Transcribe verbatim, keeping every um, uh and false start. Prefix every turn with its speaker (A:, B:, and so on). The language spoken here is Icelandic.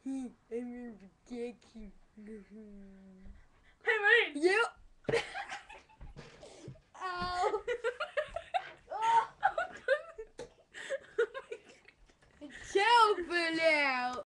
A: I'm protecting.
B: Hey, wait!
A: You. Ow. Oh,
B: Oh, God.
A: it's over now.